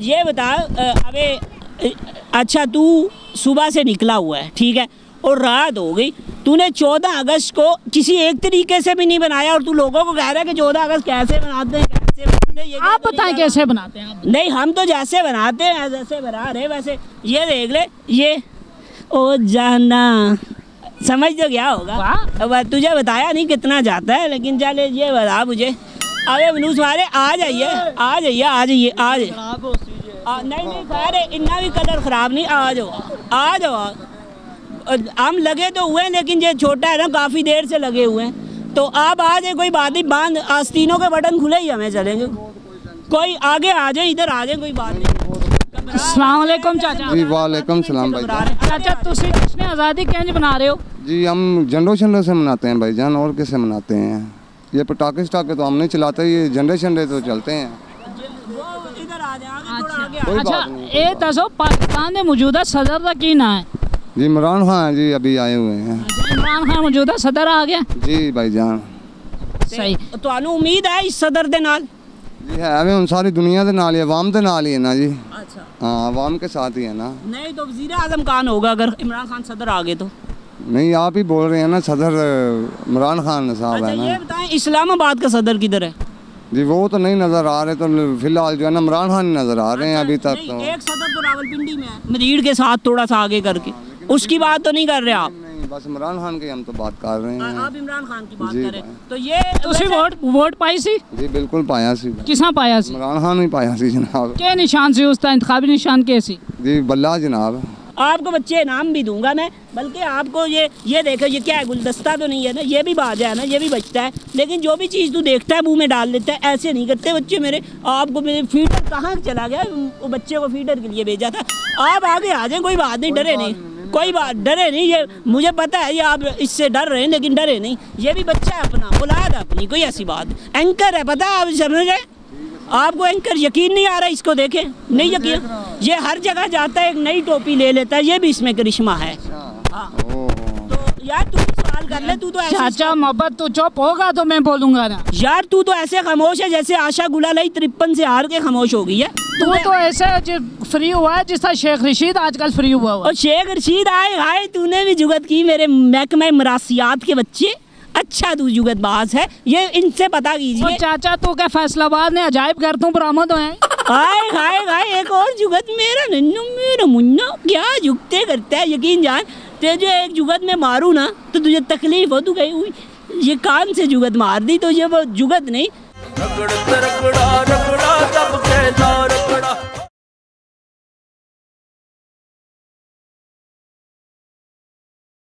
ये बता अबे अच्छा तू सुबह से निकला हुआ है, ठीक है, और रात हो गई, तूने 14 अगस्त को किसी एक तरीके से भी नहीं बनाया और तू लोगों को कह रहा है कि 14 अगस्त कैसे बनाते हैं, कैसे बनाते हैं। ये आप बताएं कैसे बनाते हैं आप? नहीं, हम तो जैसे बनाते हैं जैसे बना रहे वैसे। ये देख ले, ये ओ जाना, समझ तो क्या होगा। अब तुझे बताया नहीं कितना जाता है, लेकिन चल ये बता मुझे। अबे मनूस वाले आ जाइए, आ जाइए, आ जाइए, आ जाइए। नहीं नहीं खैर इतना भी कलर ख़राब नहीं, आ जाओ, आ जाओ। हम लगे तो हुए हैं, लेकिन ये छोटा है ना, काफ़ी देर से लगे हुए हैं। तो आप आ जाए, कोई बात नहीं, बांध आस्तीनों के बटन खुले ही हमें चलेंगे। कोई आगे आ जाए, इधर आ जाए, कोई बात नहीं। अस्सलाम वालेकुम चाचा। जी वालेकुम सलाम भाई। चाचा तुसी जश्न आज़ादी किंज बना रहे हो? जी हम जनरेशन से मनाते हैं भाईजान, और कैसे मनाते हैं। ये पटाखे स्टाखे तो हम नहीं चलाते, ये जनरेशन तो चलते हैं। अच्छा ये दसो पाकिस्तान के मौजूदा सदर का की ना है? जी इमरान खान जी अभी आए हुए हैं। इमरान खान मौजूदा सदर आ गया जी भाईजान। सही तो उम्मीद है इस सदर दे नाल? जी है हम सारी दुनिया के नाल, अवाम के नाल ही है ना जी। अच्छा हाँ अवाम के साथ ही है ना। नहीं तो वज़ीर आज़म कौन होगा अगर इमरान खान सदर आ गए तो? नहीं आप ही बोल रहे हैं ना, सदर इमरान खान साहब है ना। ये बताएं इस्लामाबाद का सदर किधर है? जी वो तो नहीं नज़र आ रहे, तो फिलहाल जो है ना इमरान खान नज़र आ रहे हैं अभी तक। तो एक सदर तो रावलपिंडी में है, मरीड़ के साथ थोड़ा सा आगे करके, उसकी बात तो नहीं कर रहे आप? नहीं बस इमरान खान की हम तो बात कर रहे हैं। आप इमरान खान की बात कर रहे हैं। तो ये तुसी वोट पाई सी? जी बिल्कुल पाया सी। किसा पाया सी? इमरान खान ही पाया सी जनाब। क्या निशान सी उसका, इंतखाबी निशान के सी? जी बल्ला जनाब। आपको बच्चे इनाम भी दूंगा मैं, बल्कि आपको ये देखो, ये क्या है, गुलदस्ता तो नहीं है ना, ये भी बाजा है ना, ये भी बचता है, लेकिन जो भी चीज़ तू देखता है मुंह में डाल देता है, ऐसे नहीं करते बच्चे मेरे। आपको मेरे फीडर कहाँ चला गया, वो बच्चे को फीडर के लिए भेजा था। आप आगे आ जाए, कोई बात नहीं, डरे नहीं, कोई बात डरे नहीं। ये मुझे पता है ये आप इससे डर रहे हैं, लेकिन डरे नहीं, ये भी बच्चा है अपना, औलाद है अपनी, कोई ऐसी बात। एंकर है, पता है आप समझ रहे। आपको एंकर यकीन नहीं आ रहा, इसको देखें, नहीं यकीन, ये हर जगह जाता है, एक नई टोपी ले लेता है, ये भी इसमें करिश्मा है। तो यार तू सवाल कर ले, तू तो चाचा मोहब्बत तू चुप होगा तो मैं बोलूंगा ना। यार तू तो ऐसे खामोश है जैसे आशा गुलालाई 53 से हार के खामोश हो गई है। तू तो ऐसे फ्री हुआ है जिस तरह शेख रशीद आजकल फ्री हुआ। और शेख रशीद आए तूने भी जुगत की मेरे महकमा मरासियात के बच्चे। अच्छा तू जुगतबाज है, ये इनसे पता कीजिए। चाचा तू क्या फैसलाबाद में अजायब घर तू बरामद हुए हैं? हाय हाय हाय, एक और जुगत, मेरा नन्नू मेरा मुन्ना क्या जुगते करता है। यकीन जान तुझे एक जुगत में मारू ना तो तुझे तकलीफ हो, तू कहीं ये कान से जुगत मार दी तो ये वो जुगत नहीं।